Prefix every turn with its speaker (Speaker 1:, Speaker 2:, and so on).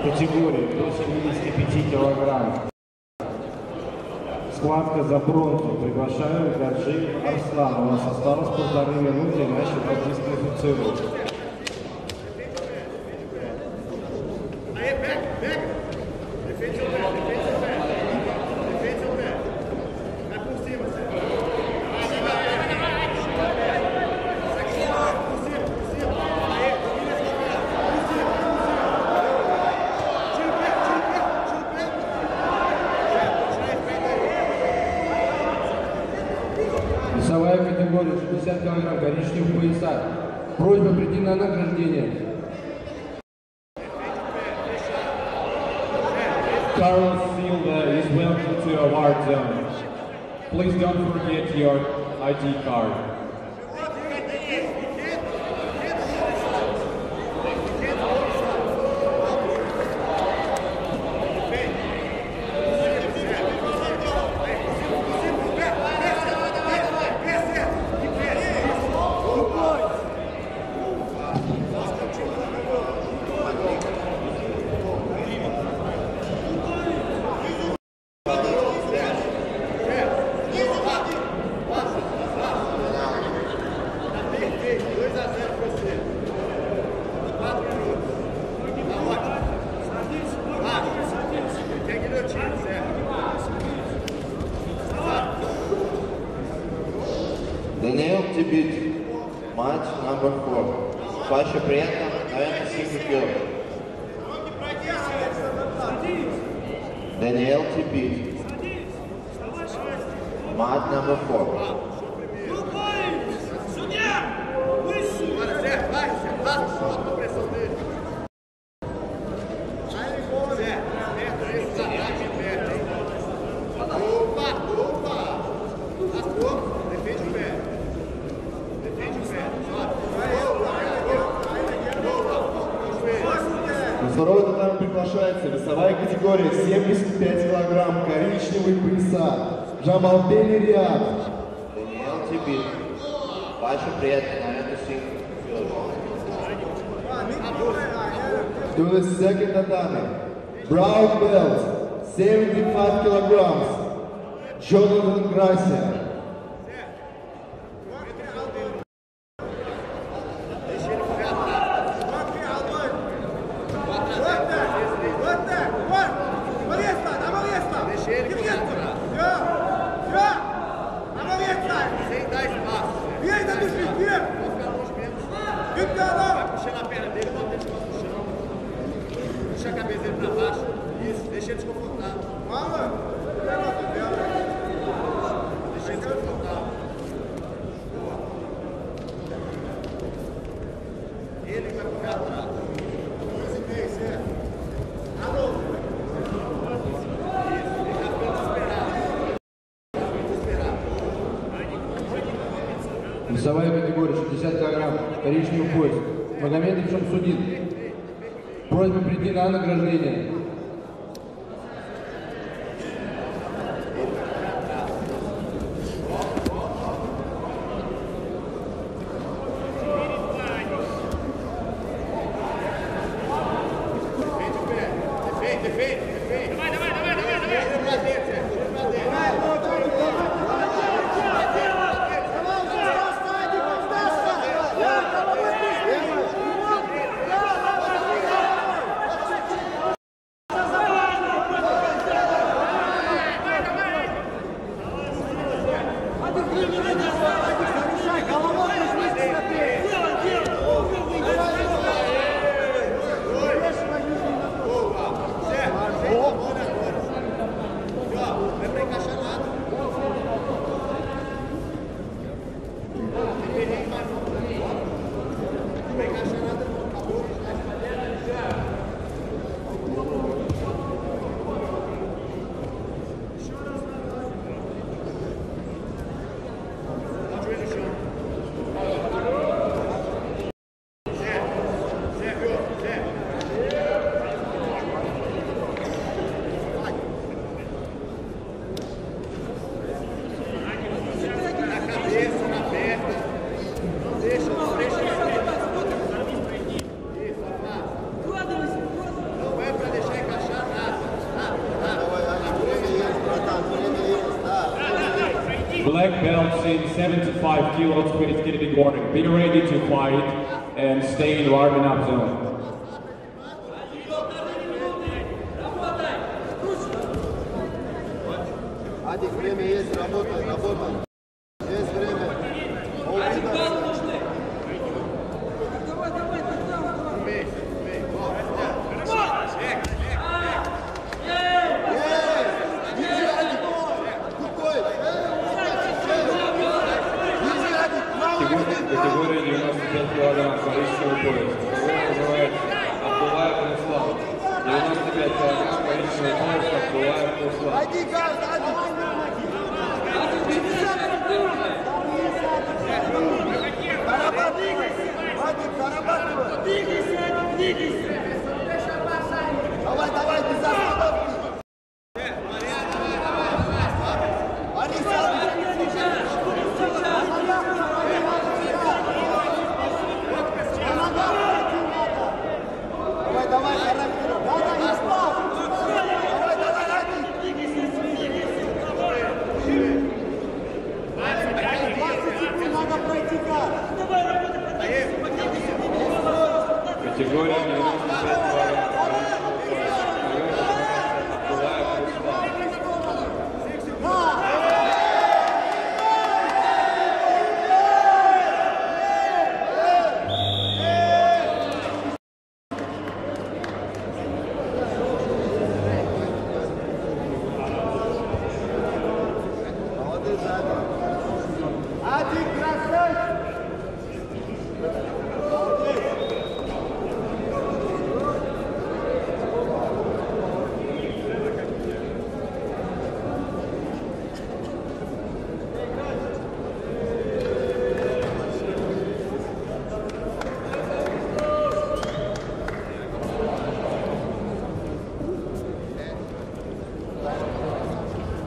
Speaker 1: категории до 75 килограмм. Схватка за бронзу. Приглашаю Гаджи Арслан. У нас осталось 1,5 минуты, иначе вас дисквалифицируют.
Speaker 2: Весовая категория 60 кг, коричневых пояса. Просьба прийти на награждение.
Speaker 3: Carlos Silva is welcome to award zone. Please don't forget your ID card.
Speaker 4: Daniel Tibit, match number 4. Faixa preta, 95 kg. Daniel Tibit, match number 4.
Speaker 5: На второй татами приглашается весовая категория 75 кг, коричневые пояса. Джамалбели Риад.
Speaker 4: Daniel Tibit, faixa preta, 95 kg.
Speaker 5: To the second tatami, brown belt, 75 kg, Jonathan Gracia.
Speaker 6: Puxando a perna dele, bota ele no chão. Puxa a cabeça dele pra baixo. Isso, deixa ele desconfortável. Deixa ele desconfortável. Boa. Ele vai correr atrás. 2,5, certo? Alô? Isso, fica desesperado. Desesperado.
Speaker 2: Весовая категория 60 кг, коричневый пояс. Магомедов Шамсудин. Просьба прийти на награждение.
Speaker 3: Black belts in 75 kilos перед category. Be ready to fight and stay in warming up zone.
Speaker 6: Адик, время есть, работай. Есть время.
Speaker 3: Категория 95 килограмм, коричневый пояс. Категория называется Абдулаев Руслан. 95 килограмм, коричневый пояс, Абдулаев Руслан.
Speaker 6: Давай, без остановки. Давай, характером. Надо пройти как?
Speaker 3: Категория 95 килограмм.